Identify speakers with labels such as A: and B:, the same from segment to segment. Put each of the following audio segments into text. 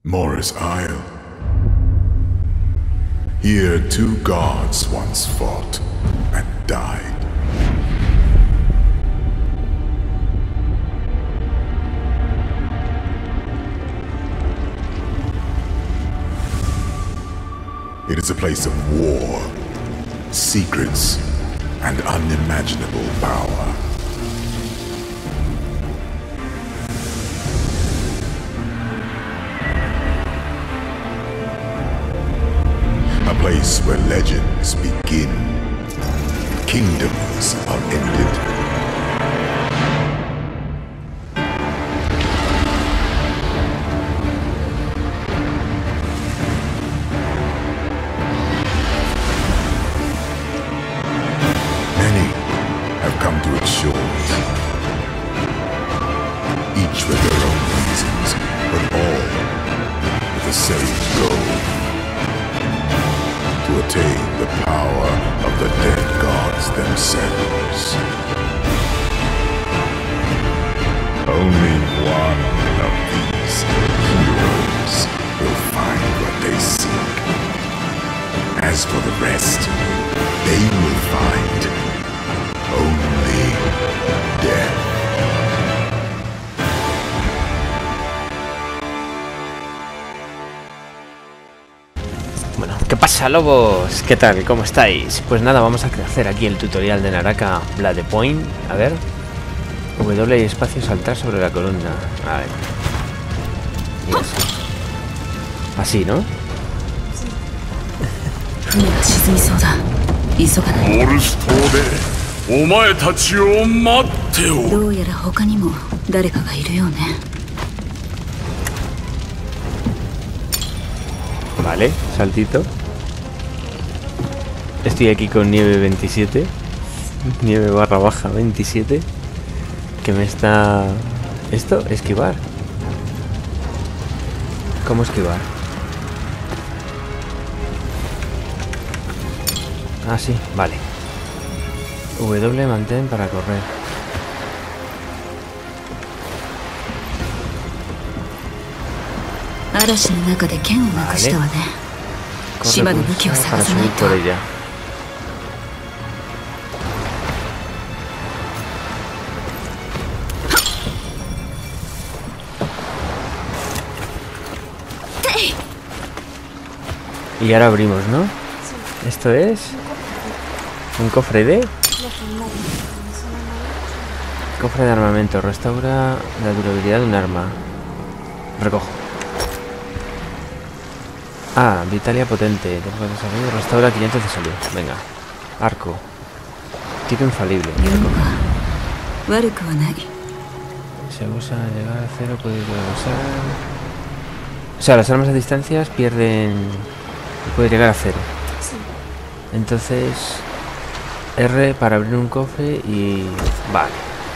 A: Morris Isle. Here 2 gods once fought and died. It is a place of war, secrets, and unimaginable power. A place where legends begin, kingdoms are ended. Many have come to its shores, each with their own reasons, but all with the same goal: to attain the power of the dead gods themselves. Only one of these heroes will find what they seek. As for the rest, they will find only death.
B: Bueno, ¿qué pasa, lobos? ¿Qué tal? ¿Cómo estáis? Pues nada, vamos a hacer aquí el tutorial de Naraka Blade Point. A ver. W y espacio, saltar sobre la columna. A ver. Y así, ¿no?
C: 船が沈みそうだ。急がない。
D: モルス島でお前たちを待っておる。
C: どうやら他にも誰かがいるようね。
B: Vale, saltito. Estoy aquí con nieve 27. Nieve barra baja 27. Que me está... ¿Esto? Esquivar. ¿Cómo esquivar? Ah, sí, vale. W mantén para correr. Vale. Corre pulsa para subir por ella. Y ahora abrimos, ¿no? Esto es... un cofre de... Cofre de armamento. Restaura la durabilidad de un arma. Recojo. Ah, Vitalia potente. Restaura 500 de salud. Venga. Arco. Tiro infalible. Se usa al llegar a 0, puede usar... O sea, las armas a distancias pierden... Puede llegar a 0. Entonces... R para abrir un cofre y... Vale.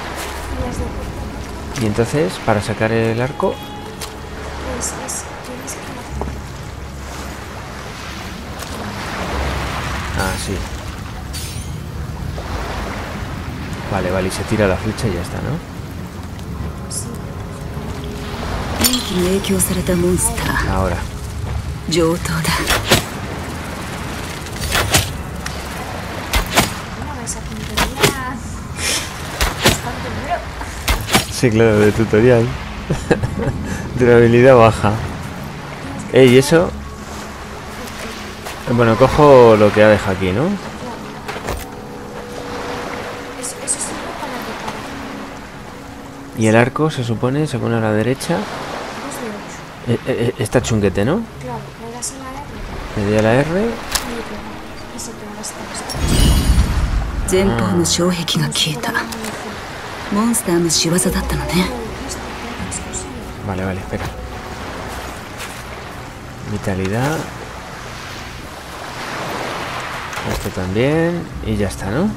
B: Y entonces, para sacar el arco... Ah, sí. Vale, vale, y se tira la flecha y ya está, ¿no? Ahora. Sí, claro, de tutorial. Durabilidad baja. ¿Y eso? Bueno, cojo lo que ha dejado aquí, ¿no? Y el arco se supone, se pone a la derecha. Está chunguete, ¿no?
E: Claro, le das a la R.
B: Le doy a la R.
E: Y se pega hasta esto.
B: Vale, vale, espera. Vitalidad. Esto también. Y ya está, ¿no?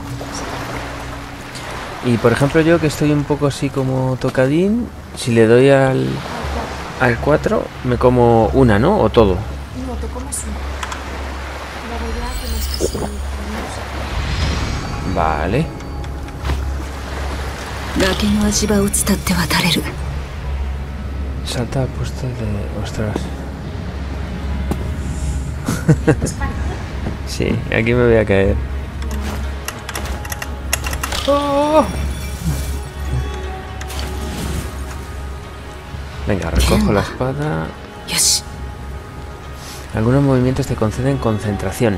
B: Y por ejemplo yo que estoy un poco así como tocadín, si le doy al 4 me como una, ¿no? O todo.
E: No, te comes una. Luego ya tienes que seguir.
B: Vale. Salta al puesto de... Ostras. Sí, aquí me voy a caer. ¡Oh! Venga, recojo la espada.
C: よし
B: Algunos movimientos te conceden concentración.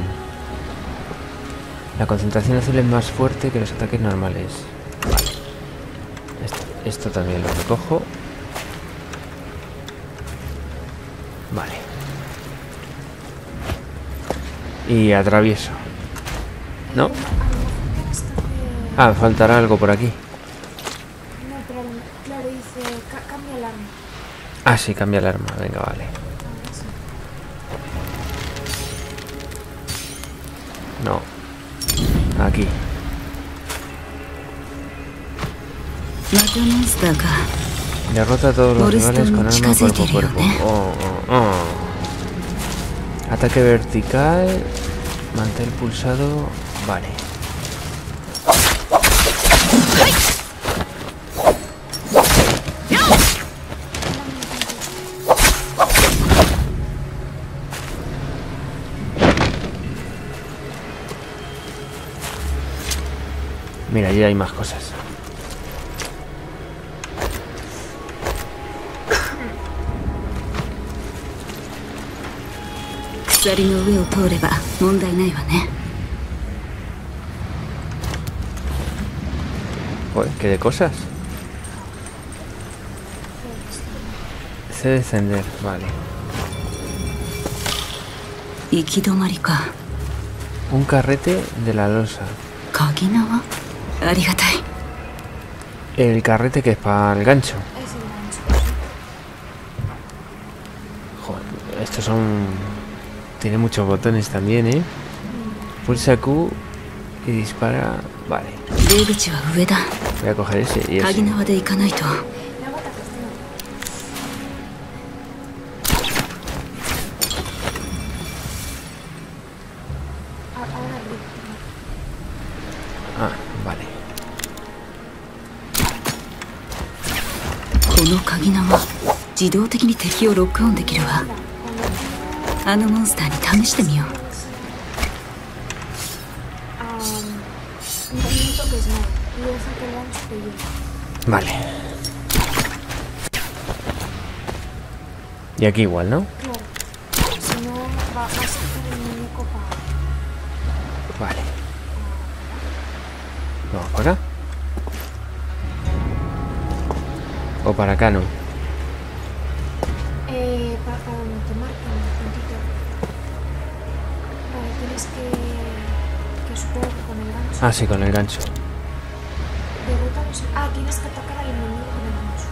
B: La concentración azul es más fuerte que los ataques normales. Vale. Esto también lo recojo. Vale. Y atravieso. ¿No? Ah, faltará algo por aquí.
E: No, pero claro, dice cambia el arma.
B: Ah, sí, cambia el arma. Venga, vale. No. Aquí.
C: またモンスターか
B: Derrota a todos los rivales con arma
C: Molesto,
B: cuerpo a cuerpo. Oh, oh, oh. Ataque vertical. Mantén pulsado. Vale. Mira, allí hay más cosas.
C: 鎖の上を通れば問題ないわね
B: Joder, ¿qué de cosas? Sé descender, vale.
C: 行き止まりか
B: Un carrete de la losa.
C: 鍵縄ありがたい
B: El carrete que es para el gancho.
E: Es el gancho.
B: Joder, estos son... Tiene muchos botones también, ¿eh? Pulsa Q y dispara... Vale.
C: 出口は上だ
B: Voy a coger ese y ese.
C: 鍵縄で行かないと
E: Luego atacas, no. Ahora arriba.
B: Ah, vale.
C: この鍵縄自動的に敵をロックオンできるわ あのモンスターに試してみよう
E: No toques nada. Y deja que el gancho te lleve.
B: Vale. Y aquí igual, ¿no?
E: Claro. Si no, vas a hacer el muñeco para...
B: Vale. Vamos para acá. O para acá, ¿no?
E: Para donde te marcan un puntito. Vale, tienes que supongo que con el gancho.
B: Ah, sí, con el gancho.
E: Derrota los... Ah, tienes que atacar al enemigo con el gancho.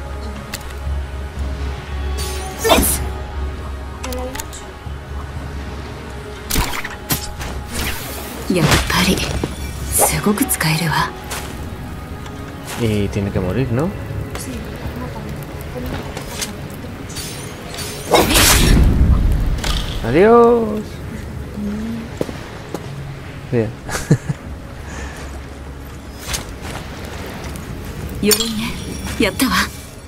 E: Dale al gancho.
C: やっぱりすごく使えるわ
B: Y tiene que morir, ¿no?
E: Sí, mátame.
B: ¡Adiós! Bien.
C: 鎧ねやったわ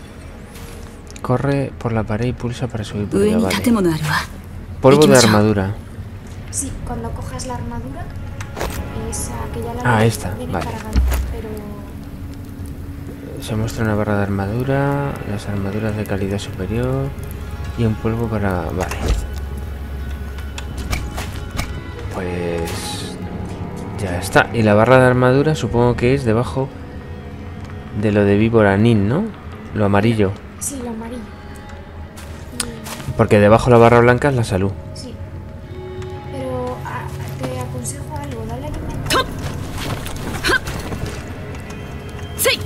B: Corre por la pared y pulsa para subir por
C: 上
B: ella,
C: に
B: vale.
C: 建物あるわ
B: Polvo de
C: Equipo.
B: armadura.
E: Sí, cuando cojas la armadura, esa que ya la
B: Ah,
E: vi,
B: esta,
E: viene
B: vale.
E: cargada, pero
B: Se muestra una barra de armadura, las armaduras de calidad superior y un polvo para... Vale. Pues... Ya está. Y la barra de armadura supongo que es debajo de lo de víbora nin, ¿no? Lo amarillo.
E: sí, lo amarillo.
B: Porque debajo la barra blanca es la salud.
E: Sí. Pero te aconsejo algo, dale alimento.
C: Sí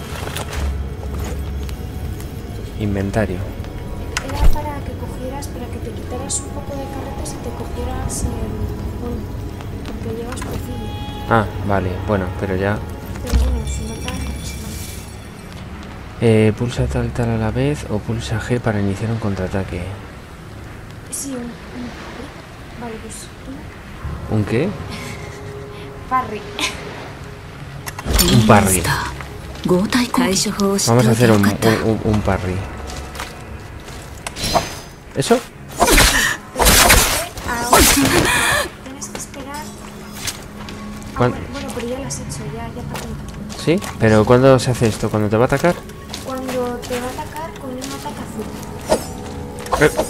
B: Inventario.
E: Era para que cogieras, para que te quitaras un poco de carretas y te cogieras el polvo. Porque llevas pocillo.
B: Ah, vale. Bueno, pero ya...
E: Pero bueno, si no tal, no pasa nada.
B: Pulsa tal a la vez o pulsa G para iniciar un contraataque.
E: Sí, un parry. Vale, pues un
B: ¿Un qué?
E: parry.
B: Un parry.
C: 合体対処法を知って
B: Vamos a
C: おいて
B: hacer
C: よかった
B: un parry. ¿Eso?
E: Ahora tienes que esperar.
B: ¿Cuán-
E: Bueno, pero ya lo has hecho, ya te apunta.
B: ¿Sí? ¿Pero cuándo se hace esto? ¿Cuándo te va a atacar?
E: Cuando te va a atacar con un ataque azul.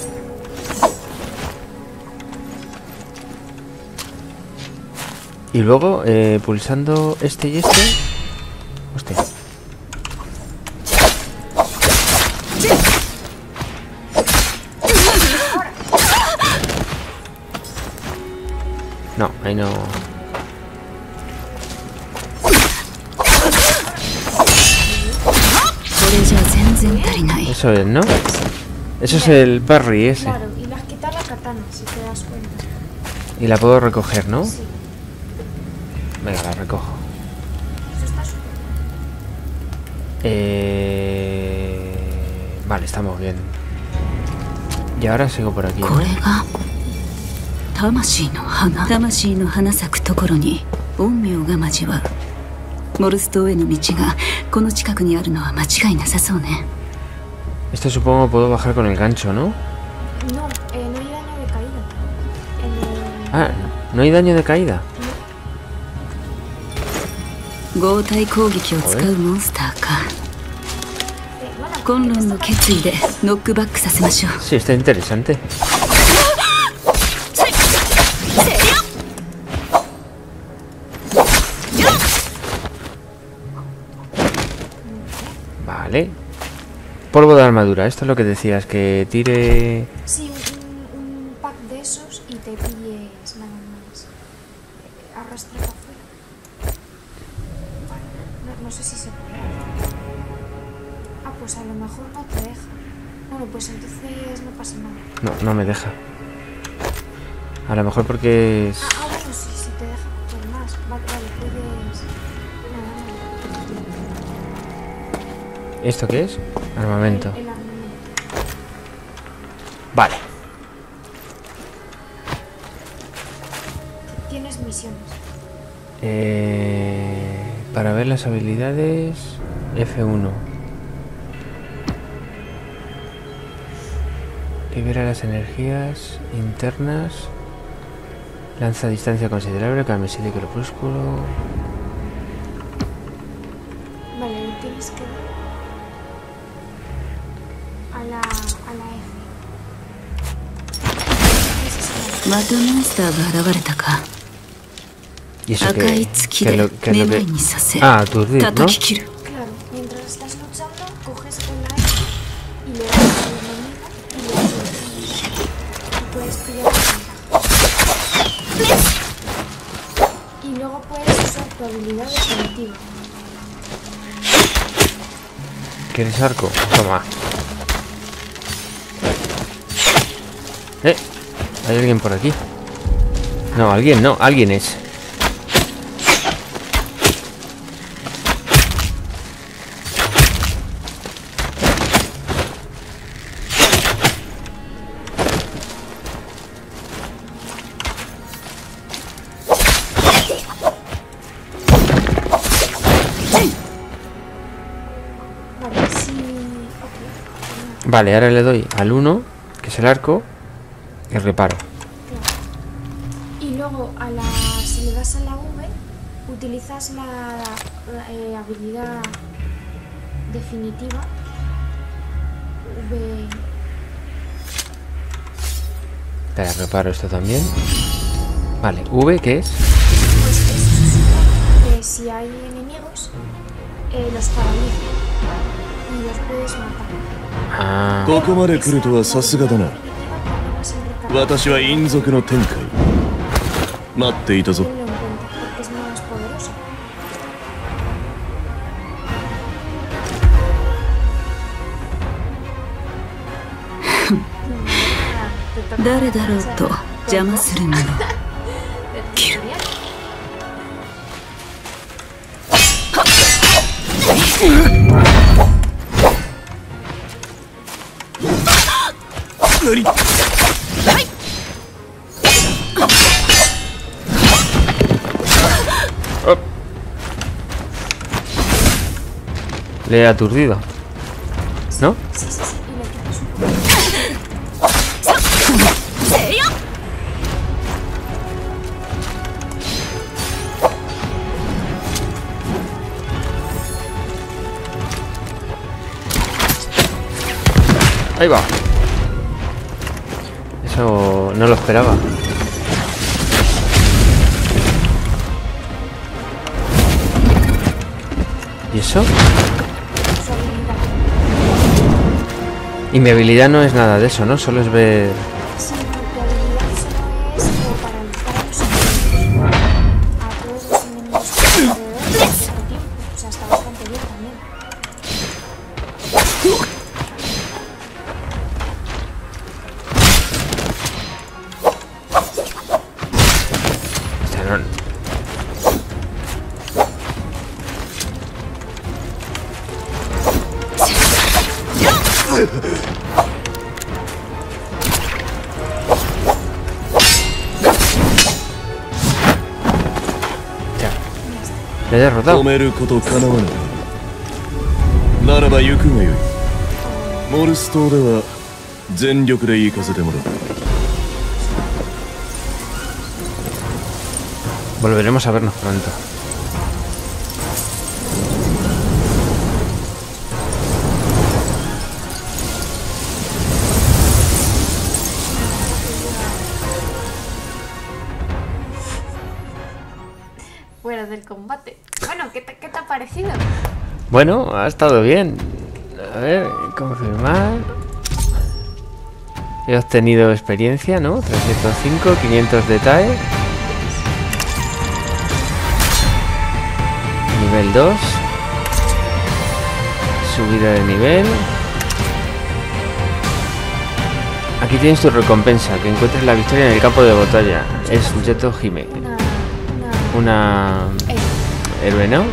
B: Y luego, pulsando este y este. Hostia. No, ahí no.
C: これじゃ全然足りない。
B: Eso es, ¿no? Eso es el parry ese.
E: Claro, y le has quitado la katana, si te das cuenta.
B: Y la puedo recoger, ¿no?
E: Sí,
B: Venga, la recojo.
E: eso está súper bien.
B: Vale, estamos bien. Y ahora sigo por aquí,
C: こ
B: ¿no?
C: れが魂の花。魂の花咲くところに陰陽が交わる。モルス島への道がこの近くにあるのは間違いなさそうね。
B: Esto supongo puedo bajar con el gancho, ¿no?
E: No, no hay daño de caída.
B: Ah, no hay daño de caída.
C: 合体攻撃を使うモンスターか。
E: Bueno,
C: コンロンの決意でノックバックさせましょう。
B: Sí, está interesante. Vale. Polvo de armadura, esto es lo que decías, que tire...
E: sí, un pack de esos y te pilles nada más. Arrastra para afuera. No sé si se puede. Ah, pues a lo mejor no te deja. Bueno, pues entonces no pasa nada.
B: No, no me deja. A lo mejor porque es...
E: Ah, bueno, sí, si te deja coger más. Vale, puedes... Nada,
B: ¿Esto qué es? Armamento.
E: el armamento.
B: Vale.
E: Tienes misiones.
B: Para ver las habilidades... F1. Libera las energías internas. Lanza a distancia considerable, camisil y crepúsculo.
E: Vale, tienes que dar a la F. Esa es la-
C: またモンスターが現れたか。
B: ¿Y eso
C: 赤い月
B: qué es
C: で
B: lo que...
C: めまいにさせ
B: Ah, aturdir, ¿no?
C: 叩き切る。
E: Claro, mientras estás luchando, coges con la F y le das al enemigo y le aturdes. Y puedes pillar la ventaja. Y luego puedes usar tu habilidad definitiva.
B: ¿Quieres arco? Toma. ¿Hay alguien por aquí? No, alguien no, alguien es.
E: Vale, sí. Ok.
B: Vale, ahora le doy al 1, que es el arco, y reparo.
E: Y luego si le das a la V, utilizas la habilidad definitiva. V.
B: Espera, reparo esto también. Vale, V, ¿qué es?
E: Pues eso se supone que si hay enemigos, los paraliza y los puedes matar.
B: Ah,
F: ここまで来るとはさすがだな。私は陰族の天海。待っていたぞ。
E: Tenlo en cuenta, porque es más poderoso.
C: 誰だろうと邪魔するもの。切る。
F: 無理。
B: le he aturdido. ¿No?
E: Sí, y le quitas un poco.
B: Ahí va. Eso no lo esperaba. ¿Y eso?
E: Su habilidad.
B: Y mi habilidad no es nada de eso, ¿no? Solo es ver...
E: Sí, tu habilidad solo es como paralizar a los enemigos. A todos los enemigos que hay alrededor al mismo tiempo. O sea, está bastante bien también.
B: O sea, no... Le he derrotado.
F: 止めることかなわないならば行くがよい。モルス島では全力で行かせてもらう。
B: Volveremos a vernos pronto.
E: Fuera del combate. Bueno, ¿qué te ha parecido?
B: Bueno, ha estado bien. A ver, confirmar. He obtenido experiencia, ¿no? 305, 500 de TAE. Nivel 2. Subida de nivel. Aquí tienes tu recompensa, que encuentres la victoria en el campo de batalla. Es Yoto Hime. Una héroe, ¿no?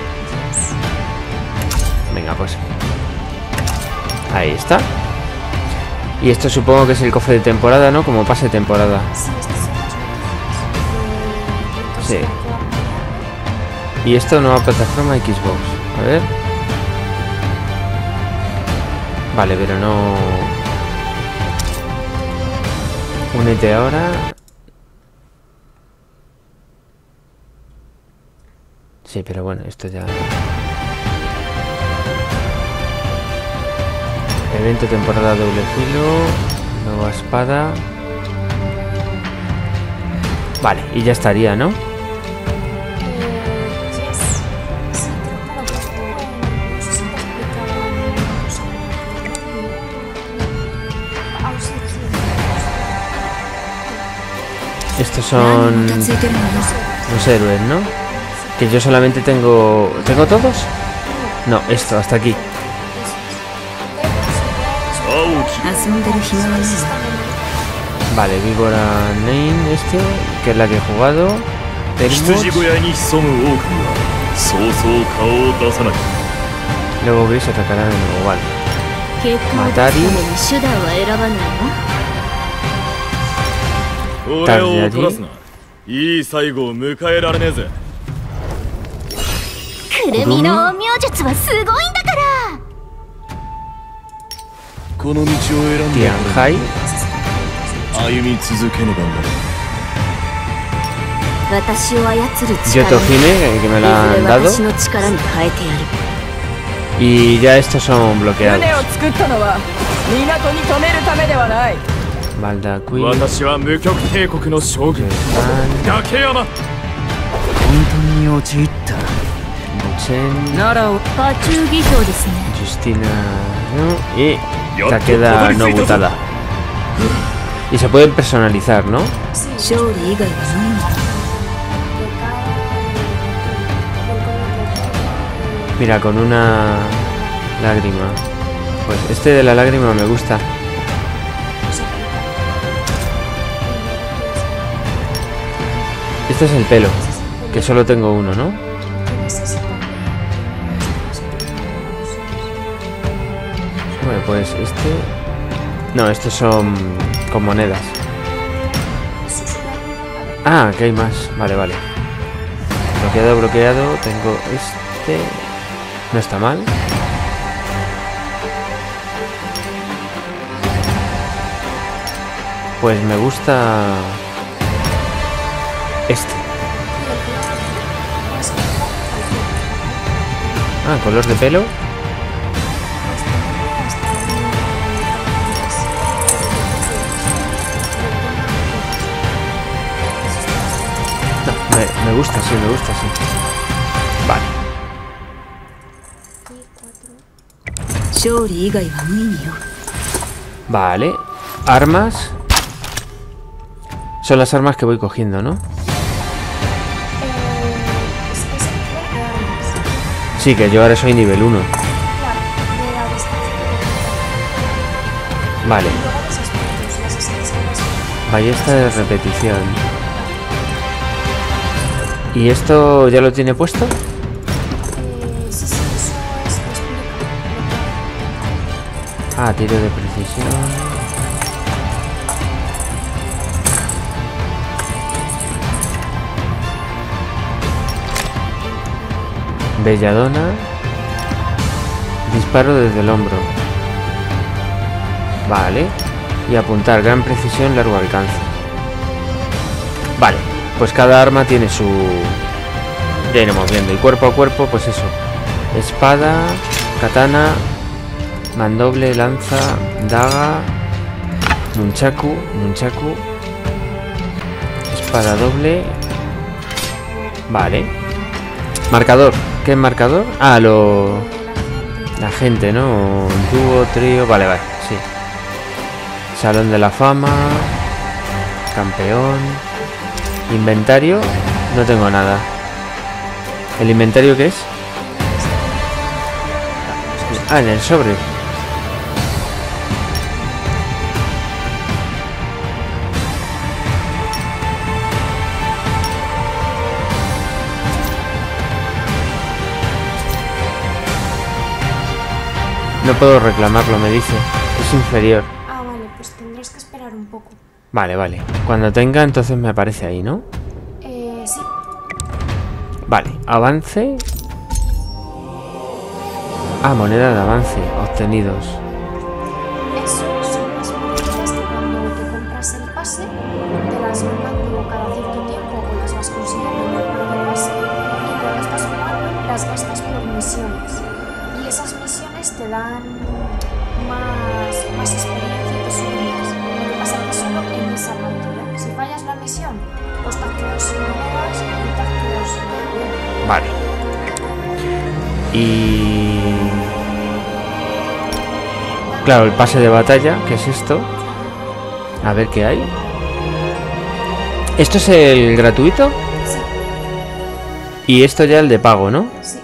B: Venga, pues ahí está. Y esto supongo que es el cofre de temporada, ¿no? Como pase de temporada.
E: Sí, estas son las
B: Sí. Y esto nueva plataforma Xbox. A ver. Vale, pero no... Únete ahora. Sí, pero bueno, esto ya... Evento temporada doble filo. Nueva espada. Vale, y ya estaría, ¿no?
E: Yes. Sí, creo que lo que no sé si te explicaban sí.
B: Estos son los héroes, ¿no? Que yo solamente tengo... ¿Tengo todos? No, esto, hasta aquí.
C: 遊んでる暇はないわ。
B: Vale, Víbora Name este, que es la que he jugado.
F: 羊小屋に潜む狼はそうそう顔を出さない。
B: Luego Gris atacará de nuevo, vale.
C: 結果を出すために手段は選ばないわ。
F: 俺を怒らすな。いい最後を迎えられねえぜ。
C: くるみの陰陽術はすごいんだから。
F: この道を選んで
B: Tianjai.
F: 歩み続けねばならない。
C: 私を操る
B: Yoto
C: 力を
B: Hime, que me la han dado.
C: 私の力に変えてやる。
B: Y ya estos son bloqueados.
G: 船を作ったのは港に止めるためではない。
B: Balda Queen.
F: 私は無極帝国の将軍
B: Jehan,
F: 竹山。
G: 本当に陥った。
B: Chen,
G: なら
C: パチュー技法ですね。
B: Justina, ¿no? Y Takeda Nobutada. Y se pueden personalizar, ¿no?
C: 勝利以外はないんだ。
B: Mira, con una lágrima. Pues este de la lágrima me gusta. Este es el pelo, que solo tengo uno, ¿no? Bueno, pues este... No, estos son con monedas. Ah, que hay más. Vale, vale. Bloqueado, bloqueado. Tengo este... No está mal. Pues me gusta este. Ah, color de pelo. Me gusta, sí, me gusta, sí. Vale.
C: 勝利以外は無意味よ。
B: Vale. Armas. Son las armas que voy cogiendo, ¿no?
E: Es el nivel de armas.
B: Sí, que yo ahora soy nivel 1.
E: Claro, de la distancia.
B: Vale.
E: Y luego los aspectos, las esencias.
B: Ballesta de repetición. ¿Y esto ya lo tiene puesto?
E: Sí, eso es explica.
B: Ah, tiro de precisión. Belladona. Disparo desde el hombro. Vale. Y apuntar, gran precisión, largo alcance. Vale, pues cada arma tiene su... Ya iremos viendo. Y cuerpo a cuerpo, pues eso. Espada, katana, mandoble, lanza, daga, nunchaku, espada doble. Vale. Marcador. ¿Qué es marcador? Ah, la gente, ¿no? Dúo, trío. Vale, vale, sí. Salón de la fama. Campeón. Inventario. No tengo nada. ¿El inventario qué es? Ah, en el sobre. No puedo reclamarlo, me dice. Es inferior.
E: Ah, vale, pues tendrás que esperar un poco.
B: Vale, vale. Cuando tenga, entonces me aparece ahí, ¿no?
E: Sí.
B: Vale, avance. Ah, moneda de avance. Obtenidos.
E: Eso son las monedas que cuando te compras el pase, te las van dando cada cierto tiempo o las vas consiguiendo en el propio pase. Y cuando estás jugando, las gastas por misiones. Y esas misiones te dan más experiencia y te suben más. Lo que pasa es que solo en esa partida. Si fallas la misión, pues te has quedado sin monedas y te has quedado sin dinero.
B: Vale. Y... Claro, el pase de batalla, que es esto. A ver qué hay. ¿Esto es el gratuito?
E: Sí,
B: Y esto ya el de pago, ¿no?
E: sí.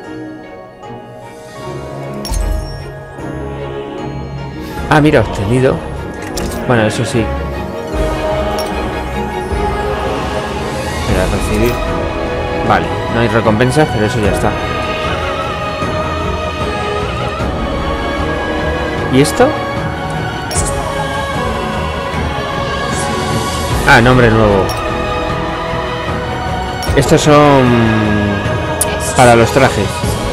B: Ah, mira, obtenido. Bueno, eso sí. Espera, recibir. Vale, no hay recompensas, pero eso ya está. ¿Y esto?
E: Eso es para cambiar.
B: Ah, nombre nuevo. Estos son para los trajes.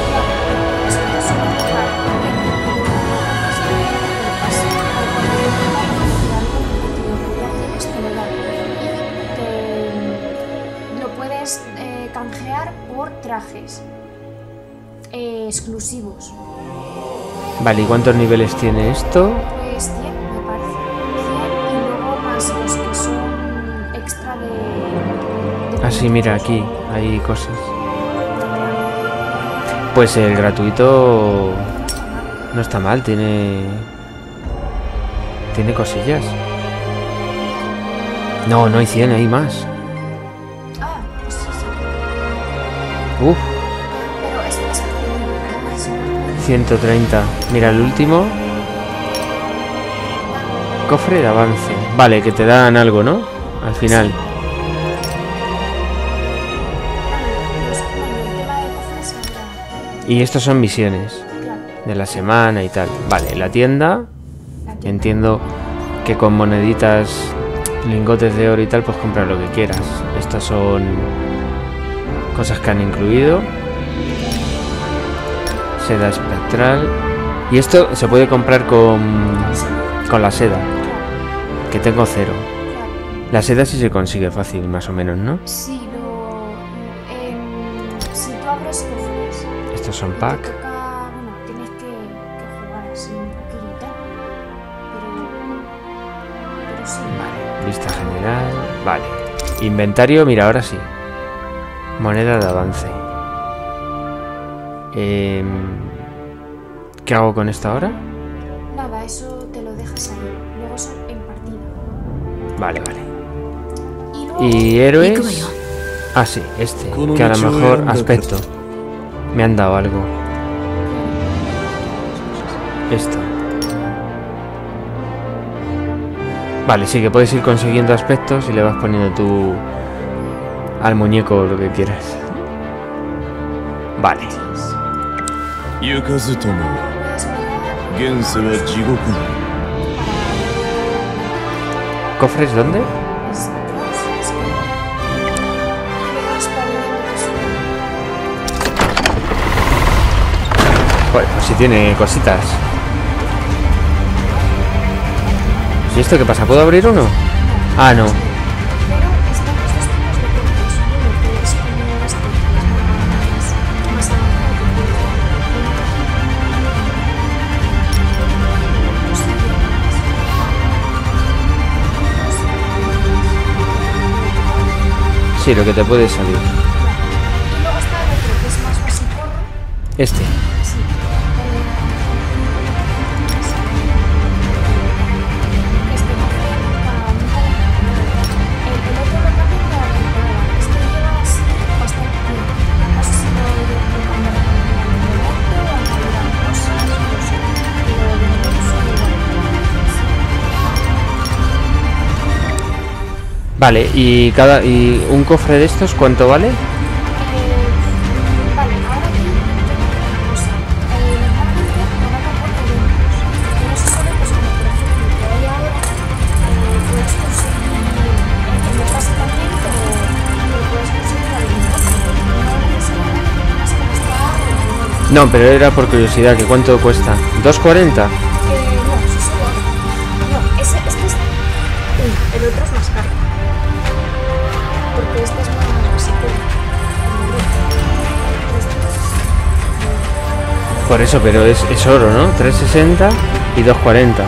E: Lo puedes canjear por trajes exclusivos.
B: Vale, ¿y cuántos niveles tiene esto?
E: Pues 100, me parece. 100 y luego más los que son extra de
B: Ah, sí, mira, aquí hay cosas. Pues el gratuito no está mal, tiene cosillas. No, no hay 100, hay más.
E: Ah, pues sí, sí.
B: Uf,
E: Pero es pequeño.
B: 130. Mira, el último. Cofre de avance. Vale, que te dan algo, ¿no? Al final.
E: El tema de cofres saldrá.
B: Y estos son misiones
E: Claro,
B: de la semana y tal. Vale, la tienda.
E: la tienda.
B: Entiendo que con moneditas, lingotes de oro y tal, pues comprar lo que quieras. Estas son cosas que han incluido. Seda espectral. Y esto se puede comprar con la seda, que tengo 0. La seda sí se consigue fácil, más o menos, ¿no?
E: Sí, si tú abres cofres
B: Estos son
E: y te
B: pack.
E: toca, bueno, tienes que jugar así un poquito y tal, pero sí,
B: Vista general. Vale. Inventario, mira, ahora sí. Moneda de avance. ¿Qué hago con esta ahora?
E: Nada, eso te lo dejas ahí. Luego son en partida.
B: Vale, vale.
E: Y luego...
B: ¿Y héroes? Ah, sí, este. Que a lo mejor aspecto. Me han dado algo. Esto. Vale, sí, que puedes ir consiguiendo aspectos y le vas poniendo tú al muñeco lo que quieras. Vale. ¿Cofres dónde? Joder, pues si tiene cositas. ¿Y esto qué pasa? ¿Puedo abrir uno? Ah, no. Sí, lo que te puede salir.
E: Y luego está el otro, que es más básico.
B: Este.
E: Sí. Este no fue nunca el otro lo cambian cada temporada. Este lleva así bastante tiempo. No sé si lo cambiarán en el momento o añadirán cosas, no sé. Pero de momento son igual.
B: Vale, y un cofre de estos, ¿cuánto vale?
E: Vale, ahora aquí yo tengo una cosa. Normalmente Naraka pone eventos. Y no se sabe, pues como por ejemplo que hay ahora, puedes conseguir en el pase también, pero puedes conseguir algún cofre. No necesariamente tienes que gastar el dinero.
B: No, pero era por curiosidad, que ¿cuánto cuesta? ¿2.40?
E: No, sí, solo ahora. No, este es... el otro es más caro. Porque este es más básico.
B: Por eso, pero es oro, ¿no? 3.60 y 2.40.
E: Sí, pero 2.40...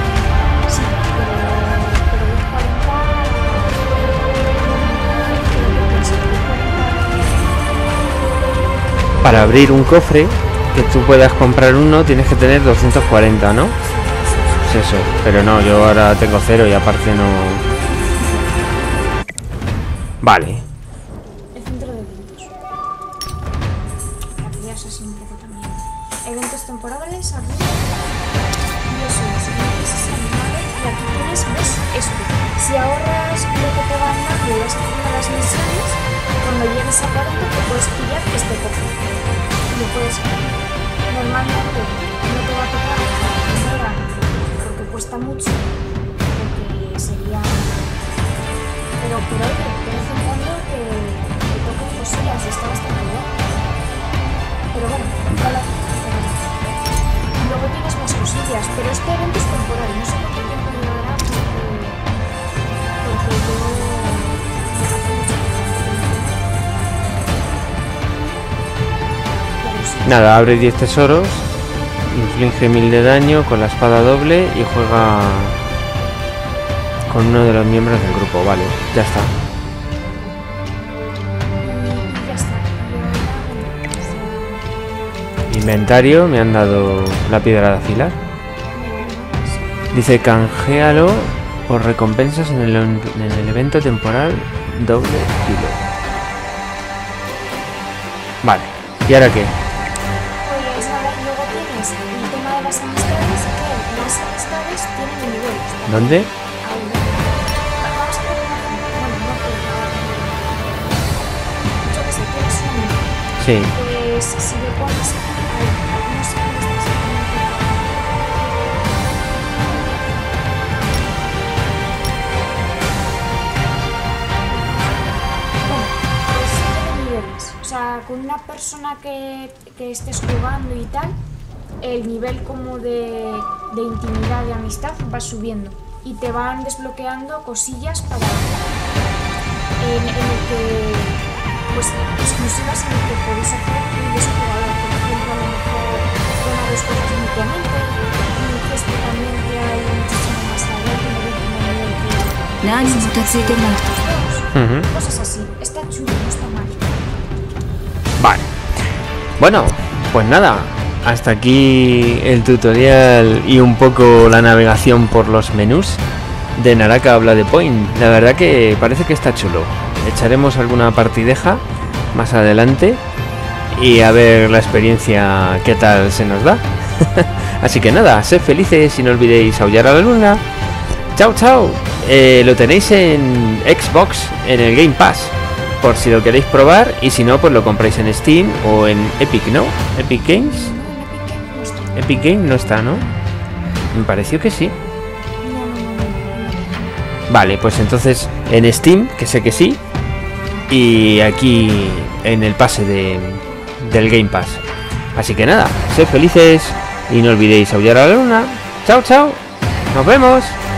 B: Para abrir un cofre, que tú puedas comprar uno, tienes que tener 240, ¿no? Es eso, pero no, yo ahora tengo 0 y aparte no... Vale.
E: El centro de eventos. Aquí ya es así un poco también. Eventos temporales, aquí. Y eso es. Empiezas a animar y aquí tienes, ¿ves? Esto. Si ahorras lo que te van dando y vas haciendo las misiones, cuando llegues a 40 te puedes pillar este cofre. Y lo puedes hacer. Normalmente no te va a tocar ahora porque cuesta mucho. Porque sería... Pero oye, de vez en cuando te tocan cosillas y está bastante bien. Pero bueno, ojalá. Y luego tienes más cosillas, pero este evento es temporal, no sé cuánto tiempo durará porque yo hace mucho tiempo.
B: Nada, abre 10 tesoros, inflige 1000 de daño con la espada doble y juega con uno de los miembros del grupo. Vale, ya está.
E: Y ya está.
B: Inventario, me han dado la piedra de afilar. Dice canjealo por recompensas en el evento temporal doble filo. Vale, ¿y ahora qué?
E: Pues nada, y luego tienes el tema de las amistades, que las amistades tienen niveles.
B: ¿Dónde? Sí.
E: Pues si le pones aquí, no sé dónde está exactamente. Bueno, pues tiene niveles. O sea, con una persona que estés jugando y tal, el nivel como de intimidad, de amistad va subiendo. Y te van desbloqueando cosillas para en el que pues exclusivas en el que podéis hacer un desjugador, por ejemplo, a lo mejor una de las cosas mutuamente, un gesto también que hay muchísimo más adelante, en el último nivel que cosas así. Está chulo, no está mal.
B: Vale. Bueno, pues nada, hasta aquí el tutorial y un poco la navegación por los menús de Naraka Blood Point. La verdad que parece que está chulo. Echaremos alguna partideja más adelante y a ver la experiencia qué tal se nos da. Así que nada, sed felices y no olvidéis aullar a la luna. Chao, chao. Lo tenéis en Xbox, en el Game Pass, por si lo queréis probar, y si no, pues lo compráis en Steam o en Epic, ¿no? Epic Games. Epic Games no está, ¿no? Me pareció que sí. Vale, pues entonces en Steam, que sé que sí, y aquí en el pase del Game Pass. Así que nada, sed felices y no olvidéis aullar a la luna. Chao, chao. Nos vemos.